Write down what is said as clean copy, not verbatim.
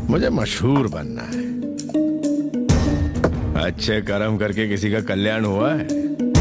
मुझे मशहूर बनना है। अच्छे कर्म करके किसी का कल्याण हुआ है?